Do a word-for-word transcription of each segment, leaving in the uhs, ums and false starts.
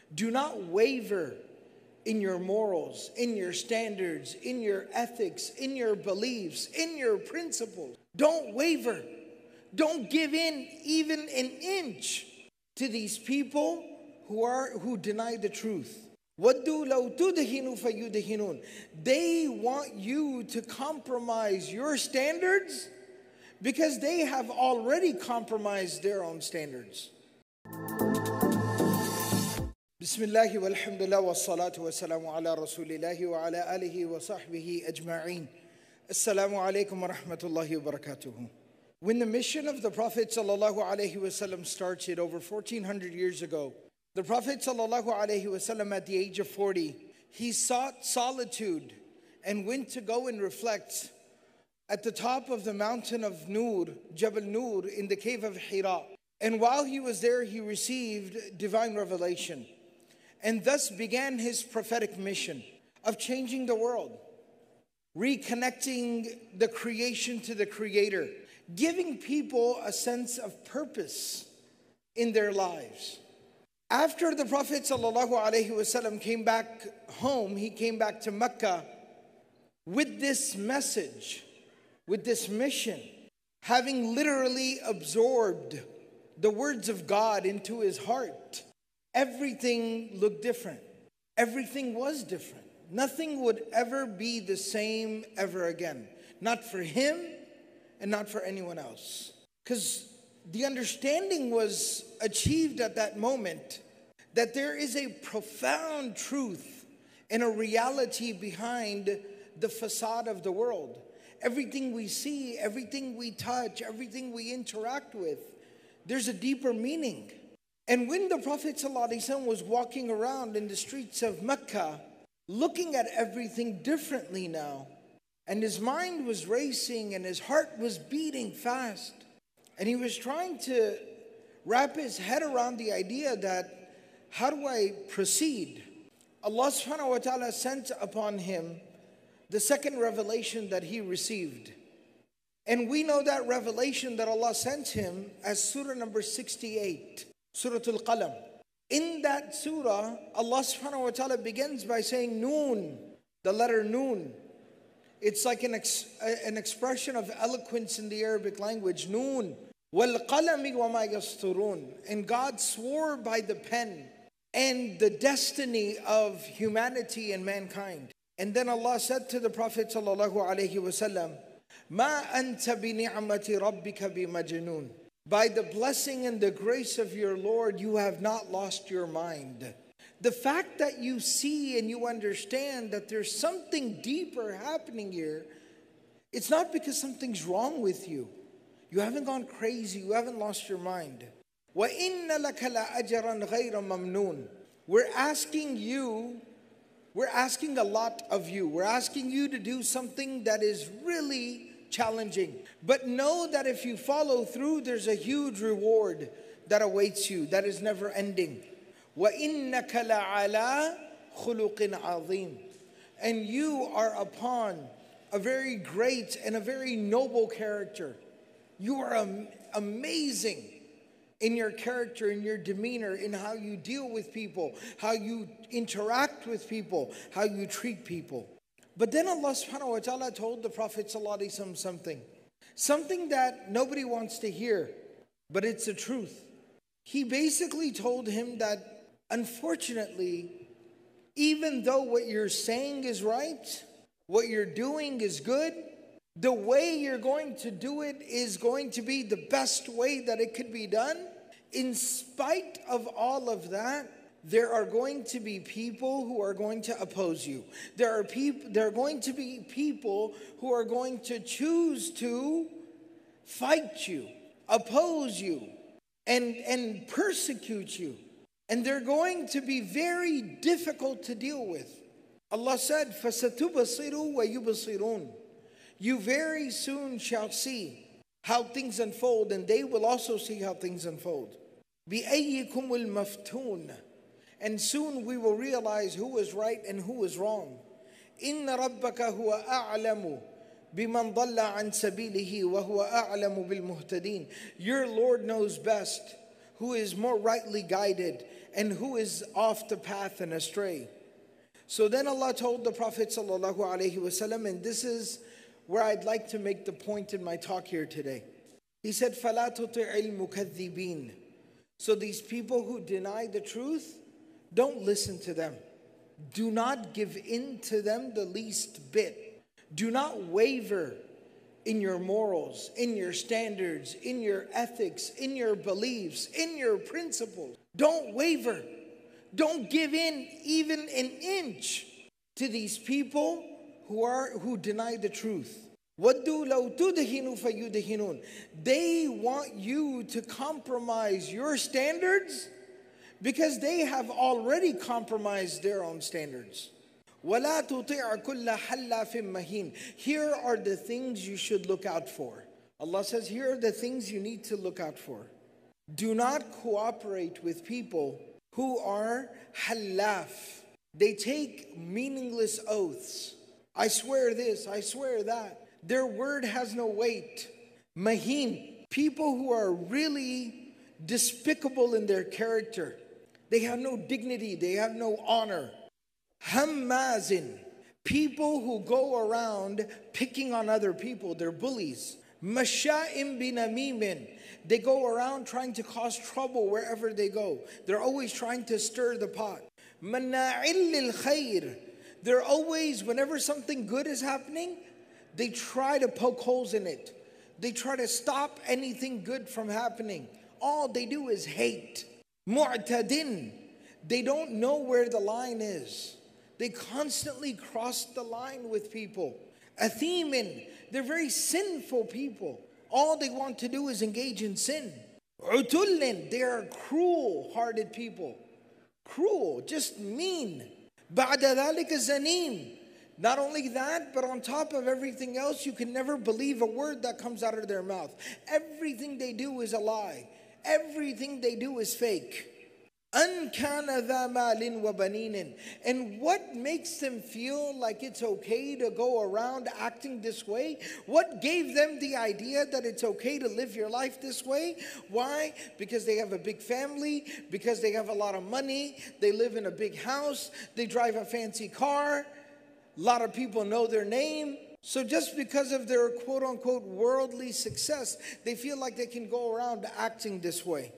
Do not waver in your morals, in your standards, in your ethics, in your beliefs, in your principles. Don't waver. Don't give in even an inch to these people who are who deny the truth. وَدُّوا لَوْ تُدْهِنُوا فَيُدْهِنُونَ. They want you to compromise your standards because they have already compromised their own standards. Bismillahi walhamdulillah wassalatu wassalamu ala rasulillahi wa ala alihi wa sahbihi ajma'een. Assalamu alaikum wa rahmatullahi wa barakatuhu. When the mission of the Prophet sallallahu alaihi wasallam started over fourteen hundred years ago, the Prophet sallallahu alaihi wasallam at the age of forty, he sought solitude and went to go and reflect at the top of the mountain of Nur, Jabal Nur, in the cave of Hira. And while he was there, he received divine revelation, and thus began his prophetic mission of changing the world, reconnecting the creation to the Creator, giving people a sense of purpose in their lives. After the Prophet ﷺ came back home, he came back to Mecca with this message, with this mission, having literally absorbed the words of God into his heart. Everything looked different. Everything was different. Nothing would ever be the same ever again. Not for him and not for anyone else. Because the understanding was achieved at that moment that there is a profound truth and a reality behind the facade of the world. Everything we see, everything we touch, everything we interact with, there's a deeper meaning. And when the Prophet ﷺ was walking around in the streets of Mecca, looking at everything differently now, and his mind was racing and his heart was beating fast, and he was trying to wrap his head around the idea that, how do I proceed? Allah subhanahu wa ta'ala sent upon him the second revelation that he received. And we know that revelation that Allah sent him as surah number sixty-eight, Surah Al Qalam. In that surah, Allah subhanahu wa ta'ala begins by saying Noon, the letter Noon. It's like an, ex an expression of eloquence in the Arabic language, Noon. وَالْقَلَمِ وَمَا يَسْطُرُونَ. And God swore by the pen and the destiny of humanity and mankind. And then Allah said to the Prophet sallallahu alaihi wasallam, مَا أَنْتَ بِنِعْمَةِ رَبِّكَ بِمَجْنُونَ. By the blessing and the grace of your Lord, you have not lost your mind. The fact that you see and you understand that there's something deeper happening here, it's not because something's wrong with you. You haven't gone crazy. You haven't lost your mind. وَإِنَّ لَكَ لَأَجْرًا غَيْرَ مَمْنُونَ. We're asking you, we're asking a lot of you. We're asking you to do something that is really challenging. But know that if you follow through, there's a huge reward that awaits you, that is never ending. وَإِنَّكَ لَعَلَىٰ خُلُقٍ عَظِيمٍ. And you are upon a very great and a very noble character. You are am amazing in your character, in your demeanor, in how you deal with people, how you interact with people, how you treat people. But then Allah subhanahu wa ta'ala told the Prophet sallallahu alaihi wasallam something. Something that nobody wants to hear, but it's the truth. He basically told him that, unfortunately, even though what you're saying is right, what you're doing is good, the way you're going to do it is going to be the best way that it could be done. In spite of all of that, there are going to be people who are going to oppose you. There are people, there are going to be people who are going to choose to fight you, oppose you, and, and persecute you. And they're going to be very difficult to deal with. Allah said, فَسَتُبَصِرُوا وَيُبَصِرُونَ. You very soon shall see how things unfold, and they will also see how things unfold. بِأَيِّكُمُ الْمَفْتُونَ. And soon we will realize who is right and who is wrong. إِنَّ رَبَّكَ هُوَ أَعْلَمُ بِمَنْ ضَلَّ عَنْ سَبِيلِهِ وَهُوَ أَعْلَمُ بِالْمُهْتَدِينَ. Your Lord knows best who is more rightly guided, and who is off the path and astray. So then Allah told the Prophet sallallahu alaihi wasallam, and this is where I'd like to make the point in my talk here today. He said, فَلَا تُطِعِ الْمُكَذِّبِينَ. So these people who deny the truth, don't listen to them. Do not give in to them the least bit. Do not waver in your morals, in your standards, in your ethics, in your beliefs, in your principles. Don't waver. Don't give in even an inch to these people who are who deny the truth. وَدُّوا لَوْ تُدْهِنُوا فَيُدْهِنُونَ. They want you to compromise your standards because they have already compromised their own standards. وَلَا تُطِعَ كُلَّ حَلَّافٍ مَهِينٍ. Here are the things you should look out for. Allah says, here are the things you need to look out for. Do not cooperate with people who are halaf. They take meaningless oaths. I swear this, I swear that. Their word has no weight. Mahin, people who are really despicable in their character. They have no dignity, they have no honor. Hammazin, people who go around picking on other people, they're bullies. Masha'im binamimin, they go around trying to cause trouble wherever they go. They're always trying to stir the pot. Mana'il lil khair, they're always, whenever something good is happening, they try to poke holes in it. They try to stop anything good from happening. All they do is hate. Mu'tadin, they don't know where the line is. They constantly cross the line with people. Athimin, they're very sinful people. All they want to do is engage in sin. Utullin, they are cruel-hearted people. Cruel, just mean. Ba'da dhalika zanim. Not only that, but on top of everything else, you can never believe a word that comes out of their mouth. Everything they do is a lie. Everything they do is fake. And what makes them feel like it's okay to go around acting this way? What gave them the idea that it's okay to live your life this way? Why? Because they have a big family, because they have a lot of money, they live in a big house, they drive a fancy car, a lot of people know their name. So just because of their quote-unquote worldly success, they feel like they can go around acting this way.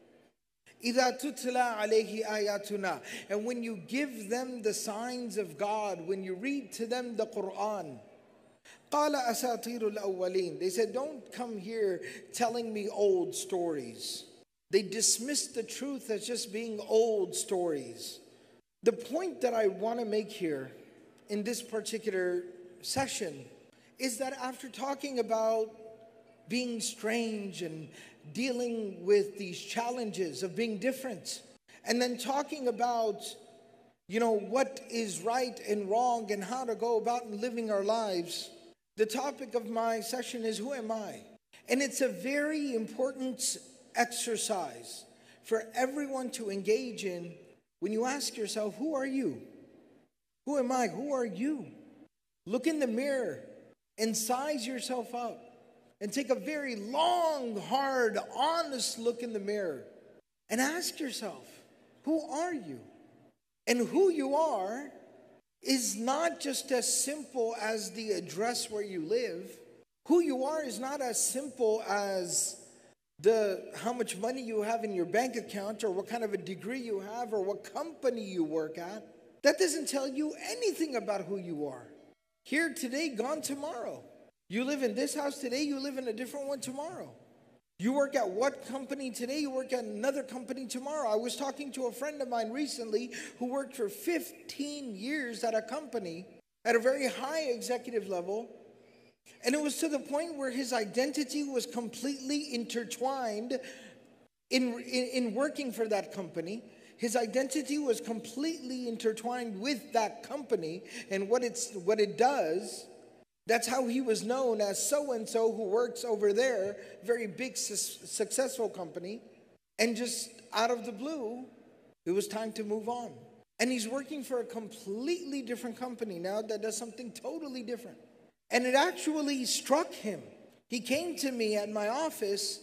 إِذَا تُتْلَى عَلَيْهِ آيَاتُنَا. And when you give them the signs of God, when you read to them the Quran, قَالَ أَسَاطِيرُ الْأَوَّلِينَ. They said, don't come here telling me old stories. They dismissed the truth as just being old stories. The point that I want to make here in this particular session is that after talking about being strange and dealing with these challenges of being different, and then talking about, you know, what is right and wrong and how to go about living our lives, the topic of my session is, who am I? And it's a very important exercise for everyone to engage in when you ask yourself, who are you? Who am I? Who are you? Look in the mirror and size yourself up. And take a very long, hard, honest look in the mirror. And ask yourself, who are you? And who you are is not just as simple as the address where you live. Who you are is not as simple as the how much money you have in your bank account, or what kind of a degree you have, or what company you work at. That doesn't tell you anything about who you are. Here today, gone tomorrow. You live in this house today, you live in a different one tomorrow. You work at what company today, you work at another company tomorrow. I was talking to a friend of mine recently who worked for fifteen years at a company at a very high executive level. And it was to the point where his identity was completely intertwined in, in, in working for that company. His identity was completely intertwined with that company and what it's what it does. That's how he was known as so-and-so who works over there, very big, su- successful company. And just out of the blue, it was time to move on. And he's working for a completely different company now that does something totally different. And it actually struck him. He came to me at my office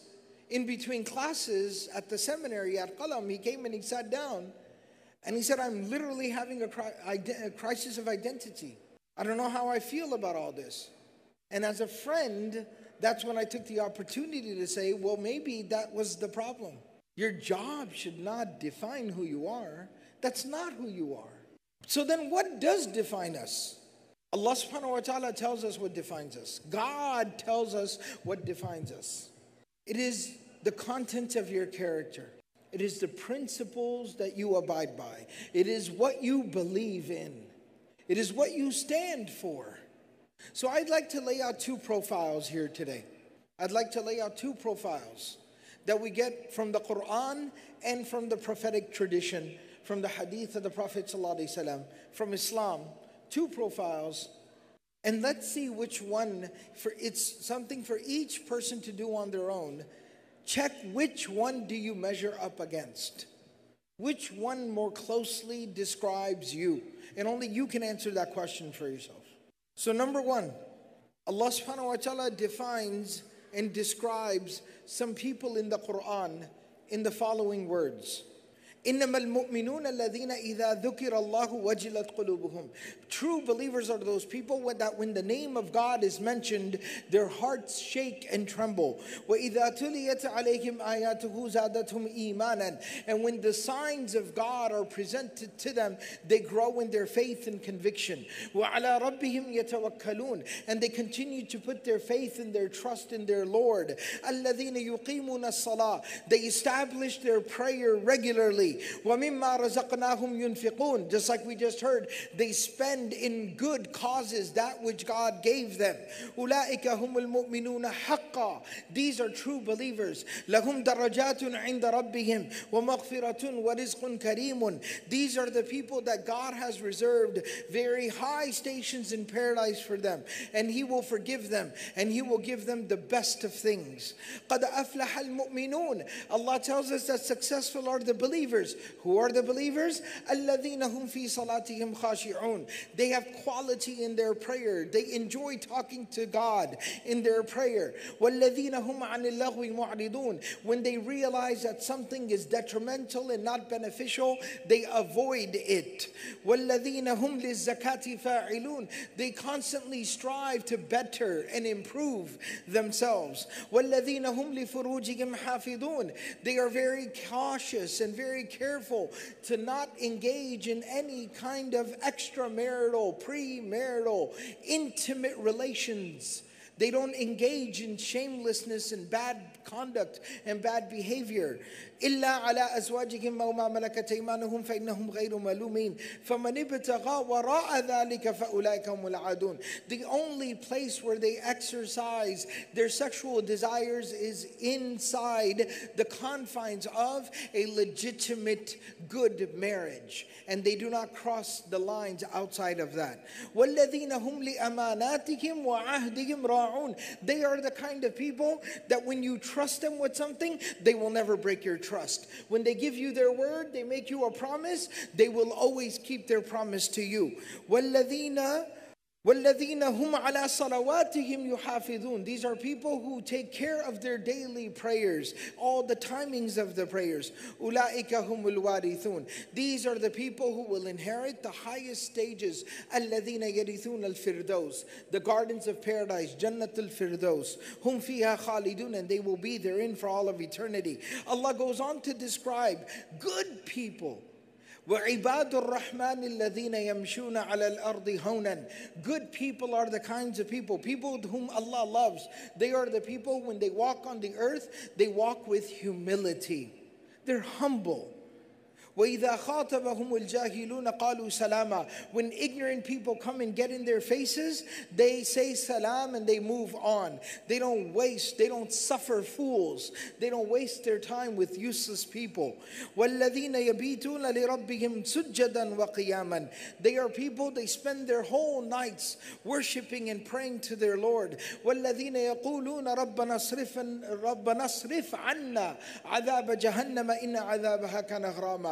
in between classes at the seminary at Qalam, he came and he sat down and he said, I'm literally having a, cri- a crisis of identity. I don't know how I feel about all this. And as a friend, that's when I took the opportunity to say, well, maybe that was the problem. Your job should not define who you are. That's not who you are. So then what does define us? Allah subhanahu wa ta'ala tells us what defines us. God tells us what defines us. It is the content of your character. It is the principles that you abide by. It is what you believe in. It is what you stand for. So I'd like to lay out two profiles here today. I'd like to lay out two profiles that we get from the Quran and from the prophetic tradition, from the hadith of the Prophet ﷺ, from Islam. Two profiles. And let's see which one, for it's something for each person to do on their own. Check which one do you measure up against. Which one more closely describes you? And only you can answer that question for yourself. So number one, Allah subhanahu wa ta'ala defines and describes some people in the Quran in the following words. إِنَّمَا الْمُؤْمِنُونَ الَّذِينَ إِذَا ذُكِرَ اللَّهُ وَجِلَتْ قُلُوبُهُم. True believers are those people that when the name of God is mentioned, their hearts shake and tremble. وَإِذَا تُلِيَتْ عَلَيْهِمْ آيَاتُهُ زَادَتْهُمْ إِيمَانًا. And when the signs of God are presented to them, they grow in their faith and conviction. وَعَلَى رَبِّهِمْ يَتَوَكَّلُونَ. And they continue to put their faith and their trust in their Lord. الَّذِينَ يُقِيمُونَ الصَّلَاةَ. They establish their prayer regularly. وَمِمَّا رَزَقْنَاهُمْ يُنْفِقُونَ. Just like we just heard, they spend in good causes that which God gave them. أُولَٰئِكَ هُمُ الْمُؤْمِنُونَ حَقًّا. These are true believers. لَهُمْ دَرَجَاتٌ عِنْدَ رَبِّهِمْ وَمَغْفِرَةٌ وَرِزْقٌ كَرِيمٌ. These are the people that God has reserved very high stations in paradise for them. And He will forgive them. And He will give them the best of things. قَدْ أَفْلَحَ الْمُؤْمِنُونَ. Allah tells us that successful are the believers. Who are the believers? الَّذِينَ هُمْ فِي صَلَاتِهِمْ خَاشِعُونَ. They have quality in their prayer. They enjoy talking to God in their prayer. وَالَّذِينَ هُمْ عَنِ اللَّغْوِ مُعْرِضُونَ. When they realize that something is detrimental and not beneficial, they avoid it. وَالَّذِينَ هُمْ لِلزَّكَاةِ فَاعِلُونَ. They constantly strive to better and improve themselves. وَالَّذِينَ هُمْ لِفُرُوجِهِمْ حَافِظُونَ. They are very cautious and very careful to not engage in any kind of extramarital, premarital, intimate relations. They don't engage in shamelessness and bad conduct and bad behavior. إِلَّا عَلَىٰ أَزْوَاجِهِمْ أَوْ مَا مَلَكَتْ أَيْمَانُهُمْ فَإِنَّهُمْ غَيْرُ مَلُومِينَ فَمَنِ ابْتَغَىٰ وَرَاءَ ذَلِكَ فَأُولَٰئِكَ هُمُ الْعَادُونَ. The only place where they exercise their sexual desires is inside the confines of a legitimate good marriage. And they do not cross the lines outside of that. وَالَّذِينَ هُمْ لِأَمَانَاتِهِمْ وَعَهْدِهِمْ رَاعُونَ. They are the kind of people that when you trust them with something, they will never break your trust. When they give you their word, they make you a promise, they will always keep their promise to you. وَالَّذِينَ وَالَّذِينَ هُمْ عَلَىٰ صَلَوَاتِهِمْ يُحَافِظُونَ. These are people who take care of their daily prayers, all the timings of the prayers. أُولَٰئِكَ هُمُ الْوَارِثُونَ. These are the people who will inherit the highest stages. الَّذِينَ يَرِثُونَ الْفِرْدَوْسِ. The gardens of paradise, Jannat al-Firdaus. هُمْ فِيهَا خَالِدُونَ. And they will be therein for all of eternity. Allah goes on to describe good people. وَعِبَادُ الرَّحْمَنِ الَّذِينَ يَمْشُونَ عَلَى الْأَرْضِ هَوْنًا. Good people are the kinds of people, people whom Allah loves. They are the people when they walk on the earth, they walk with humility. They're humble. وَإِذَا خَاطَبَهُمُ الْجَاهِلُونَ قَالُوا سَلَامًا. When ignorant people come and get in their faces, they say salam and they move on. They don't waste, they don't suffer fools. They don't waste their time with useless people. وَالَّذِينَ يَبِيتُونَ لِرَبِّهِمْ سُجَّدًا وَقِيَامًا. They are people, they spend their whole nights worshiping and praying to their Lord. وَالَّذِينَ يَقُولُونَ رَبَّنَا اصْرِفْ رَبَّنَا اصْرِفْ عَنَّا عَذَابَ جَهَنَّمَ إِنَّ عَذَابَهَا كَانَ غَرَامًا.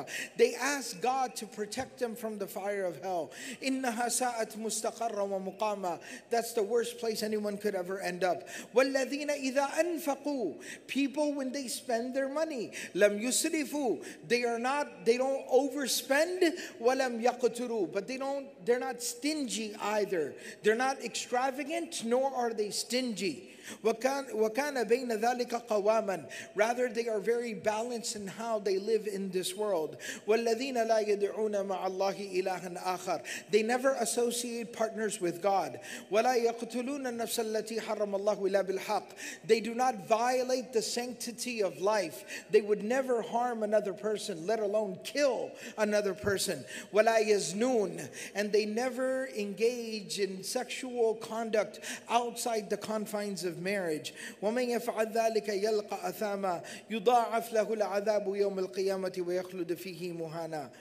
They ask God to protect them from the fire of hell. إِنَّهَا سَاءَتْ مُسْتَقَرًّا وَمُقَامًا. That's the worst place anyone could ever end up. وَالَّذِينَ إِذَا أَنفَقُوا. People when they spend their money. لَمْ يُسْرِفُوا. They are not, they don't overspend. وَلَمْ يَقْتُرُوا. But they don't, they're not stingy either. They're not extravagant, nor are they stingy. وَكَانَ بَيْنَ ذَلِكَ قَوَامًا. Rather, they are very balanced in how they live in this world. وَالَّذِينَ لَا يَدْعُونَ مَعَ اللَّهِ إِلَهًا آخَرَ. They never associate partners with God. وَلَا يَقْتُلُونَ النَّفْسَ الَّتِي حَرَّمَ اللَّهُ إِلَّا بِالْحَقِّ. They do not violate the sanctity of life. They would never harm another person, let alone kill another person. وَلَا يَزْنُونَ. And they never engage in sexual conduct outside the confines of marriage. وَمَنْ يَفْعَلْ ذَلِكَ يَلْقَى أَثَامًا يُضَاعَفْ لَهُ الْعَذَابُ يَوْمَ الْقِيَامَةِ وَيَخْلُدْ فِيهِ مُهَانًا.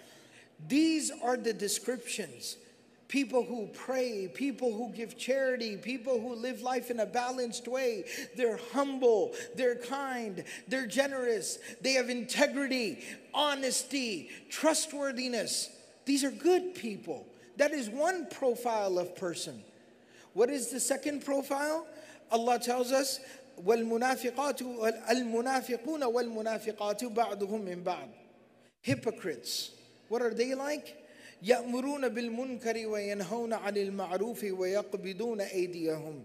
These are the descriptions. People who pray, people who give charity, people who live life in a balanced way. They're humble, they're kind, they're generous, they have integrity, honesty, trustworthiness. These are good people. That is one profile of person. What is the second profile? Allah tells us, وَالْمُنَافِقَاتُ الْمُنَافِقُونَ وَالْمُنَافِقَاتُ بَعْضُهُم مِّن بَعْضٍ. Hypocrites. What are they like? يَأْمُرُونَ بِالْمُنْكَرِ وَيَنْهَوْنَ عَنِ الْمَعْرُوفِ وَيَقْبِضُونَ أَيْدِيَهُم.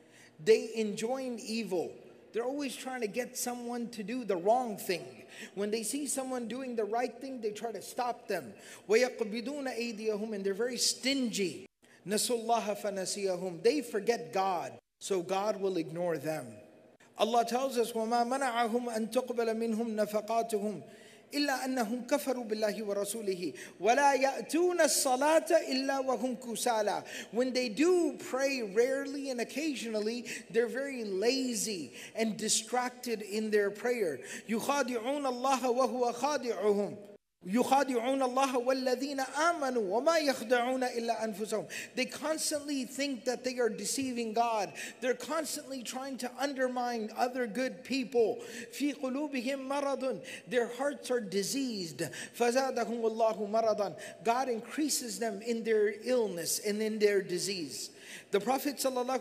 They enjoin evil. They're always trying to get someone to do the wrong thing. When they see someone doing the right thing, they try to stop them. وَيَقْبِضُونَ أَيْدِيَهُم. And they're very stingy. نَسُوا اللَّهَ فَنَسِيَهُم. They forget God, so God will ignore them. Allah tells us, وَمَا مَنَعَهُمْ أَن تُقْبَلَ مِنْهُمْ نَفَقَاتُهُم إِلَّا أَنَّهُمْ كَفَرُوا بِاللَّهِ وَرَسُولِهِ وَلَا يَأْتُونَ الصَّلَاةَ إِلَّا وَهُمْ كُسَالَى. When they do pray rarely and occasionally, they're very lazy and distracted in their prayer. يُخَادِعُونَ اللَّهَ وَهُوَ خَادِعُهُم. يُخَادِعُونَ اللَّهَ وَالَّذِينَ آمَنُوا وَمَا يَخْدَعُونَ إِلَّا أَنفُسَهُم. They constantly think that they are deceiving God. They're constantly trying to undermine other good people. فِي قُلُوبِهِم مَرَضٌ. Their hearts are diseased. فَزَادَهُمُ اللَّهُ مَرَضًا. God increases them in their illness and in their disease. The Prophet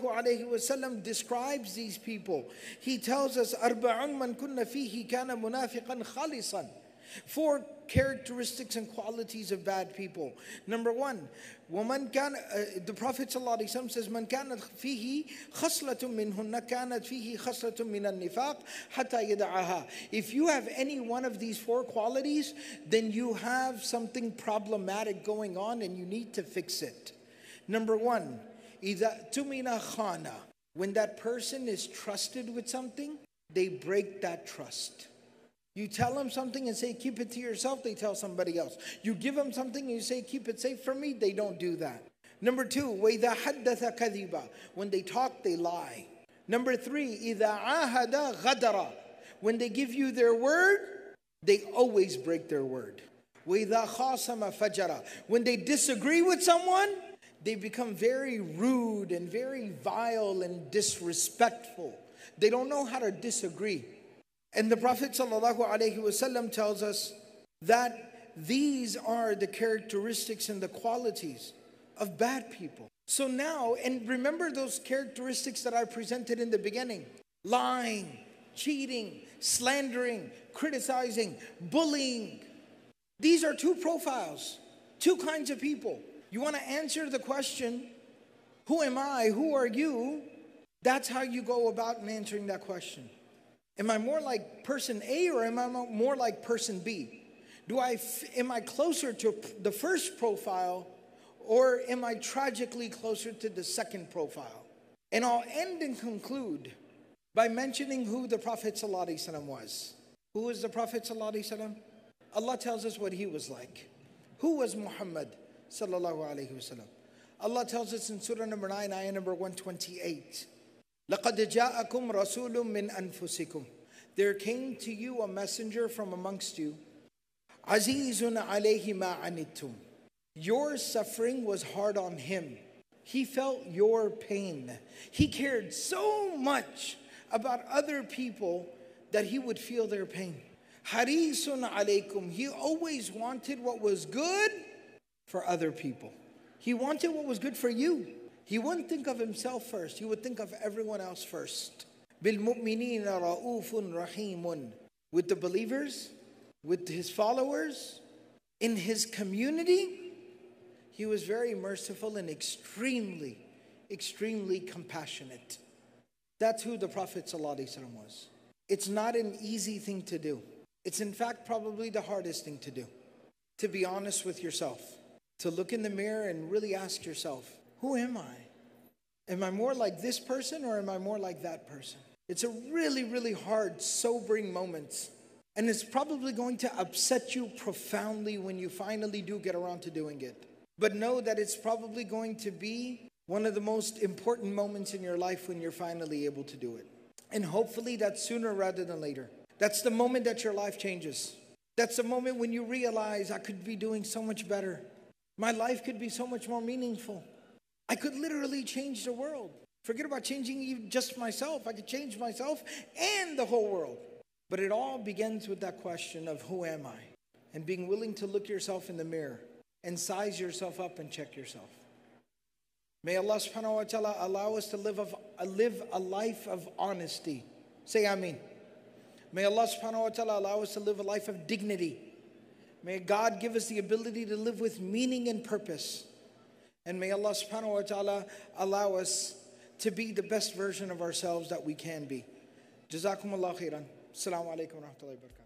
ﷺ describes these people. He tells us, أَرْبَعٌ مَنْ كُنَّ فِيهِ كَانَ مُنَافِقًا خَالِصًا. Four characteristics and qualities of bad people. Number one, وَمَنْ كَانَ, uh, the Prophet ﷺ says, مَنْ كَانَتْ فِيهِ خَصْلَةٌ مِّنْهُنَّ كَانَتْ فِيهِ خَصْلَةٌ مِّنَ النِّفَاقِ حَتَّى يَدَعَهَا. If you have any one of these four qualities, then you have something problematic going on and you need to fix it. Number one, إِذَا تُمِنَ خَانَ. When that person is trusted with something, they break that trust. You tell them something and say, keep it to yourself, they tell somebody else. You give them something and you say, keep it safe from me, they don't do that. Number two, وَإِذَا حَدَّثَ كَذِبًا. When they talk, they lie. Number three, إِذَا عَاهَدَ غَدَرًا. When they give you their word, they always break their word. وَإِذَا خَاصَمَ فَجَرًا. When they disagree with someone, they become very rude and very vile and disrespectful. They don't know how to disagree. And the Prophet ﷺ tells us that these are the characteristics and the qualities of bad people. So now, and remember those characteristics that I presented in the beginning. Lying, cheating, slandering, criticizing, bullying. These are two profiles, two kinds of people. You want to answer the question, who am I, who are you? That's how you go about in answering that question. Am I more like person A or am I more like person B? Do I, am I closer to the first profile or am I tragically closer to the second profile? And I'll end and conclude by mentioning who the Prophet ﷺ was. Who was the Prophet ﷺ? Allah tells us what he was like. Who was Muhammad sallallahu alayhi wasallam? Allah tells us in Surah number nine, ayah number one twenty-eight. لَقَدْ جَاءَكُمْ رَسُولٌ مِّنْ أَنفُسِكُمْ. There came to you a messenger from amongst you. عَزِيزٌ عَلَيْهِ مَا عَنِتُّمْ. Your suffering was hard on him. He felt your pain. He cared so much about other people that he would feel their pain. Harisun alaykum. He always wanted what was good for other people. He wanted what was good for you. He wouldn't think of himself first. He would think of everyone else first. بِالْمُؤْمِنِينَ رَؤُوفٌ رَحِيمٌ. With the believers, with his followers, in his community, he was very merciful and extremely, extremely compassionate. That's who the Prophet ﷺ was. It's not an easy thing to do. It's in fact probably the hardest thing to do. To be honest with yourself. To look in the mirror and really ask yourself, who am I? Am I more like this person or am I more like that person? It's a really, really hard, sobering moment. And it's probably going to upset you profoundly when you finally do get around to doing it. But know that it's probably going to be one of the most important moments in your life when you're finally able to do it. And hopefully that's sooner rather than later. That's the moment that your life changes. That's the moment when you realize, I could be doing so much better. My life could be so much more meaningful. I could literally change the world. Forget about changing even just myself. I could change myself and the whole world. But it all begins with that question of who am I? And being willing to look yourself in the mirror and size yourself up and check yourself. May Allah subhanahu wa ta'ala allow us to live, of, uh, live a life of honesty. Say Ameen. May Allah subhanahu wa ta'ala allow us to live a life of dignity. May God give us the ability to live with meaning and purpose. And may Allah subhanahu wa ta'ala allow us to be the best version of ourselves that we can be. Jazakumullah khairan. Assalamu alaikum wa rahmatullahi wa barakatuh.